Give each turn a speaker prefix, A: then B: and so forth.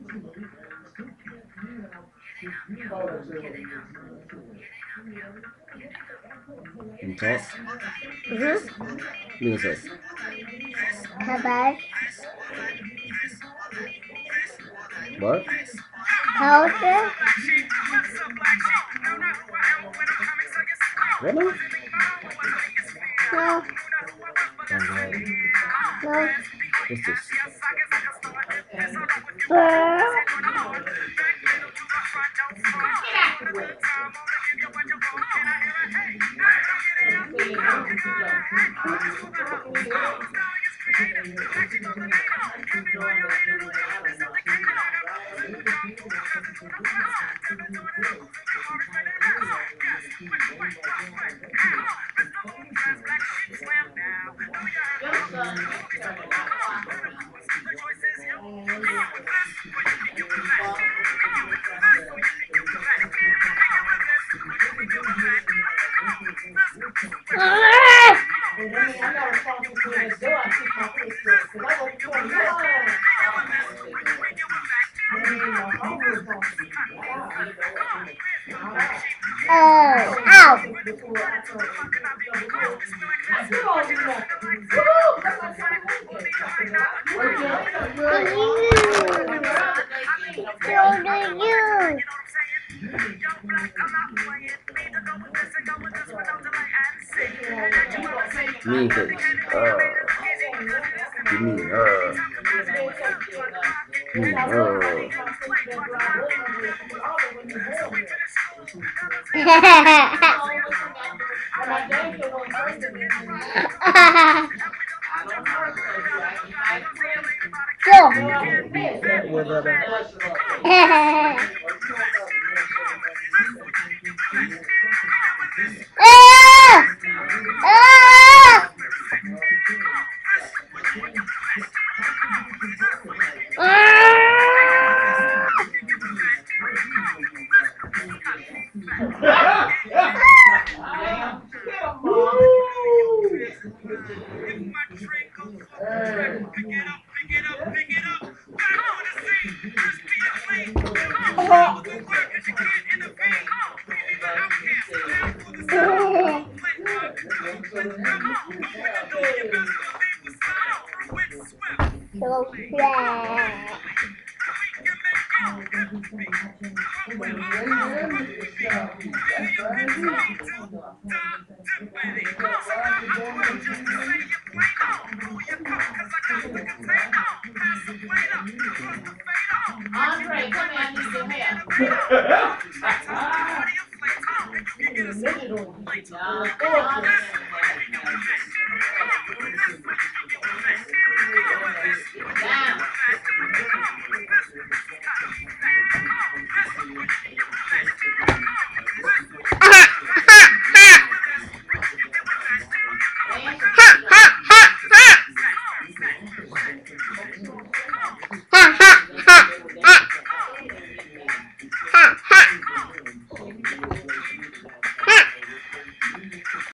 A: Can you talk? Look at this.
B: Kabar.
A: What?
B: Powder.
A: What now?
B: No. No.
A: What's this?
B: Burr. Oh, ow. So do you.
A: Mean face. You mean, mean,
B: Go. Ah! Ah! Ah! So bad.
C: Andre, come here, I need your help. Down.